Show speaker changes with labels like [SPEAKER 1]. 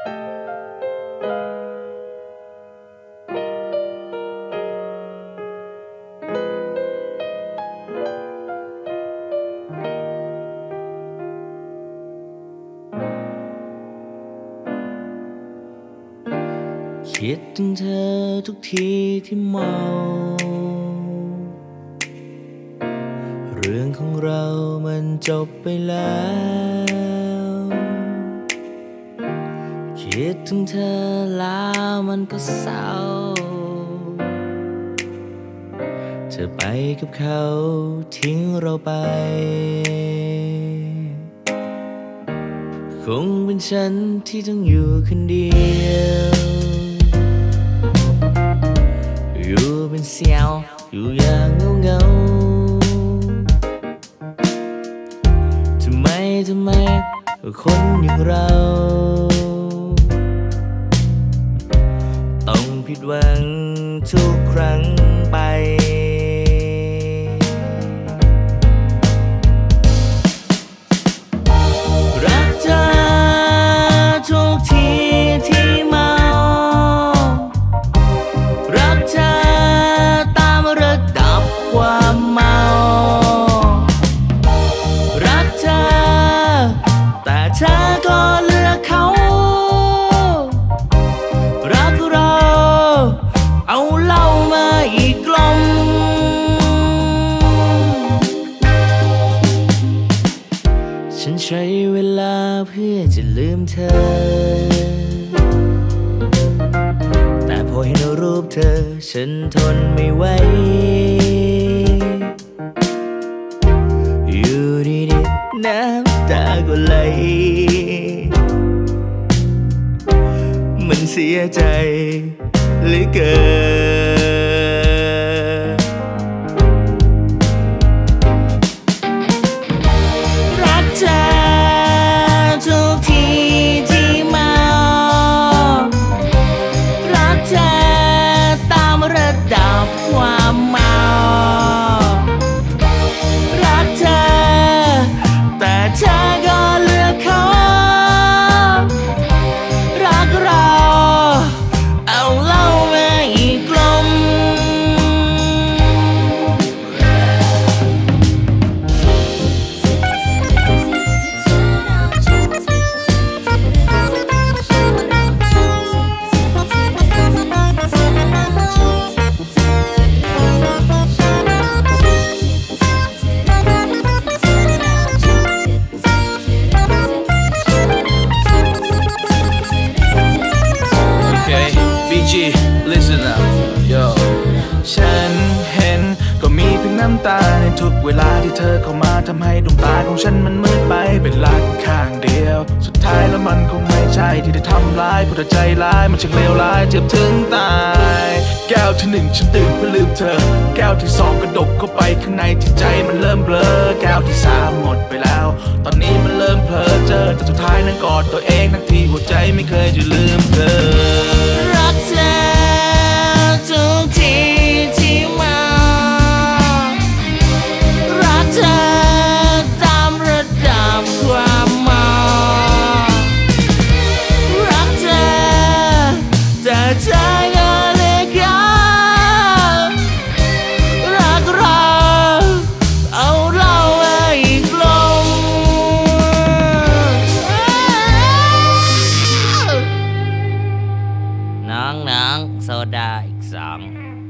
[SPEAKER 1] คิดถึงเธอทุกทีที่เมาเรื่องของเรามันจบไปแล้วคิดถึงเธอแล้วมันก็เศร้าเธอไปกับเขาทิ้งเราไปคงเป็นฉันที่ต้องอยู่คนเดียวอยู่เป็นเสียวอยู่อย่างเงาทำไมคนอย่างเราต้องผิดหวังทุกครั้งไปรักเธอทุกทีที่เมารักเธอตามระดับความเมารักเธอแต่เธอก็เลือกเขารักเราเอาเหล้ามาอีกกล่องฉันใช้เวลาเพื่อจะลืมเธอแต่พอเห็นรูปเธอฉันทนไม่ไหวอยู่ดีๆน้ำตาก็ไหลมันเสียใจเหลือเกินรักเธอทุกทีที่เมารักเธอตามระดับความเมารักเธอแต่เธอก็เลือกเขารักเราเอาเหล้ามาอีกกลม
[SPEAKER 2] Listen up yo ฉันเห็นก็มีเพียงน้ำตาในทุกเวลาที่เธอเข้ามาทำให้ดวงตาของฉันมันมืดไปเป็นลักข้างเดียวสุดท้ายแล้วมันคงไม่ใช่ที่ได้ทำร้ายผู้ใจร้ายมันช่างเลวร้ายเจ็บถึงตายแก้วที่หนึ่งฉันตื่นเพื่อลืมเธอแก้วที่สองกระดกเข้าไปข้างในที่ใจมันเริ่มเบลอแก้วที่สามหมดไปแล้วตอนนี้มันเริ่มเพ้อเจอแต่สุดท้ายนั้นกอดตัวเองทั้งที่หัวใจไม่เคยจะลืมเธอ
[SPEAKER 1] รักเธอทุกทีที่เมารักเธอตามระดับความเมารักเธอแต่เธอก็เลือกเขารักเราเอาเหล้ามาอีกลมน้องโซดาอีก2